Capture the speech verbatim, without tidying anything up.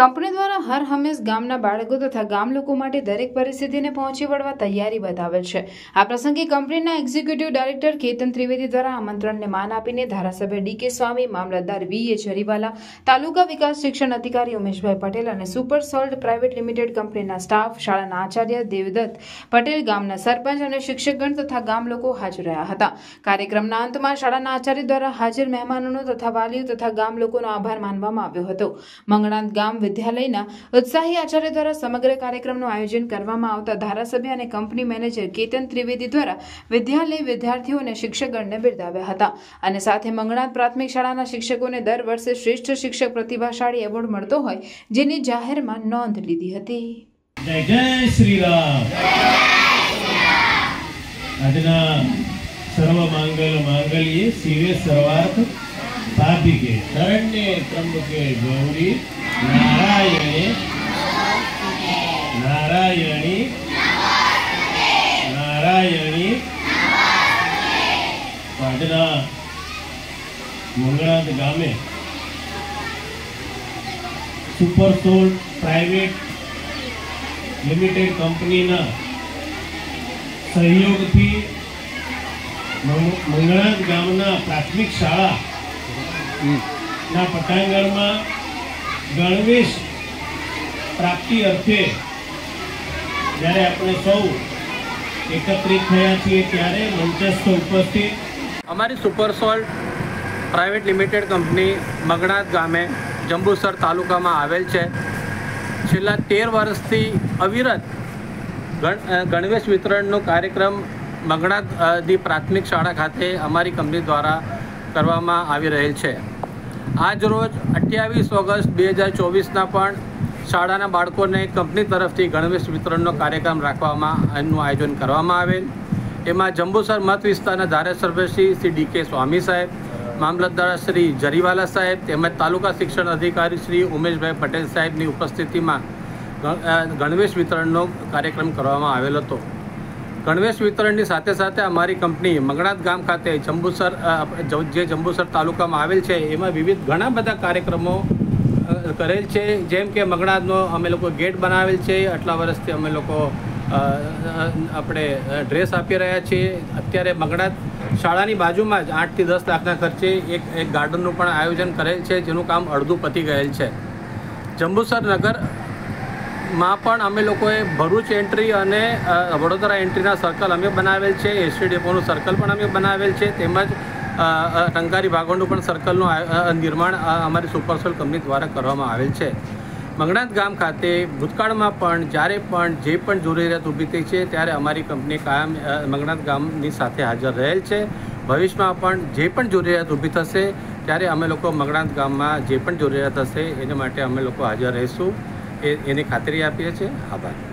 Company દ્વારા હર હંમેશ ગામના બાળકો તથા ગામ લોકો માટે દરેક પરિસ્થિતિને પહોંચી વળવા તૈયારી બતાવેલ છે। આ પ્રસંગે કંપનીના એક્ઝિક્યુટિવ ડાયરેક્ટર કેતન ત્રિવેદી દ્વારા આમંત્રણને માન આપીને ધારાસભ્ય ડી કે સ્વામી, મામલતદાર વી એ જરીવાલા, તાલુકા વિકાસ શિક્ષણ અધિકારી ઉમેશભાઈ પટેલ અને સુપર સોલ્ટ પ્રાઇવેટ લિમિટેડ કંપનીના સ્ટાફ, શાળાના આચાર્ય દેવદત્ત પટેલ, ગામના સરપંચ અને શિક્ષકગણ તથા ગામ લોકો હાજર રહ્યા હતા। કાર્યક્રમના અંતમાં શાળાના આચાર્ય દ્વારા હાજર મહેમાનોનો તથા વાલીઓ તથા ગામ લોકોનો આભાર માનવામાં આવ્યો હતો। મંગણાંત ગામ વિદ્યાલયના ઉત્સાહી આચાર્ય દ્વારા સમગ્ર કાર્યક્રમનું આયોજન કરવામાં આવતા ધારાસભ્ય અને કંપની મેનેજર કેતન ત્રિવેદી દ્વારા વિદ્યાલય, વિદ્યાર્થીઓ અને શિક્ષકગણને બિરદાવ્યા હતા અને સાથે મંગણાંત પ્રાથમિક શાળાના શિક્ષકોને દર વર્ષે શ્રેષ્ઠ શિક્ષક પ્રતિભાશાળી એવોર્ડ મળતો હોય જેની જાહેરમાં નોંધ લીધી હતી। જય જય શ્રી રામ। આજના સર્વ માંગલ માંગલ્યે શિવે સર્વાર્થ સાધિકે શરણ્યે ત્રંબકે ગૌરી નારાયણે નારાયણી નારાયણી। આજના મંગણાંત ગામે સુપર સોલ્ટ પ્રાઇવેટ લિમિટેડ કંપનીના સહયોગથી મંગણાંત ગામના પ્રાથમિક શાળા ના પટાંગણમાં ગણવેશ પ્રાપ્તિ અર્થે જ્યારે આપણે સૌ એકત્રિત થયા છીએ ત્યારે મંચસ્થ ઉપસ્થિત અમારી super salt private limited company મંગણાંત ગામે જંબુસર તાલુકામાં આવેલ છે। છેલ્લા તેર વર્ષથી અવિરત ગણવેશ વિતરણનો કાર્યક્રમ મંગણાંત પ્રાથમિક શાળા ખાતે અમારી કંપની દ્વારા કરવામાં આવી રહેલ છે। આજ રોજ અઠ્યાવીસ ઓગસ્ટ બે હજાર ચોવીસના પણ શાળાના બાળકોને કંપની તરફથી ગણવેશ વિતરણનો કાર્યક્રમ રાખવામાં એનું આયોજન કરવામાં આવેલ। એમાં જંબુસર મત વિસ્તારના ધારાસભ્ય શ્રી શ્રી ડી કે સ્વામી સાહેબ, મામલતદાર શ્રી જરીવાલા સાહેબ તેમજ તાલુકા શિક્ષણ અધિકારી શ્રી ઉમેશભાઈ પટેલ સાહેબની ઉપસ્થિતિમાં ગણવેશ વિતરણનો કાર્યક્રમ કરવામાં આવેલ હતો। ગણવેશ વિતરણની સાથે સાથે અમારી કંપની મંગણાંત ગામ ખાતે જંબુસર જે જંબુસર તાલુકામાં આવેલ છે એમાં વિવિધ ઘણા બધા કાર્યક્રમો કરેલ છે। જેમ કે મંગણાંતનો અમે લોકો ગેટ બનાવેલ છે, આટલા વર્ષથી અમે લોકો આપણે ડ્રેસ આપી રહ્યા છીએ। અત્યારે મંગણાંત શાળાની બાજુમાં જ આઠથી દસ લાખના ખર્ચે એક એક ગાર્ડનનું પણ આયોજન કરેલ છે જેનું કામ અડધું પતી ગયેલ છે। જંબુસર નગર માં પણ અમે લોકોએ ભરૂચ એન્ટ્રી અને વડોદરા એન્ટ્રીના સર્કલ અમે બનાવેલ છે, એસટી ડેપોનું સર્કલ પણ અમે બનાવેલ છે, તેમજ ટંકારી ભાગોળનું પણ સર્કલનું નિર્માણ અમારી સુપરસોલ કંપની દ્વારા કરવામાં આવેલ છે। મંગણાંત ગામ ખાતે ભૂતકાળમાં પણ જ્યારે પણ જે પણ જરૂરિયાત ઊભી થઈ છે ત્યારે અમારી કંપની કાયમ મંગણાંત ગામની સાથે હાજર રહેલ છે। ભવિષ્યમાં પણ જે પણ જરૂરિયાત ઊભી થશે ત્યારે અમે લોકો મંગણાંત ગામમાં જે પણ જરૂરિયાત હશે એને માટે અમે લોકો હાજર રહીશું, એ એની ખાતરી આપીએ છીએ। આભાર।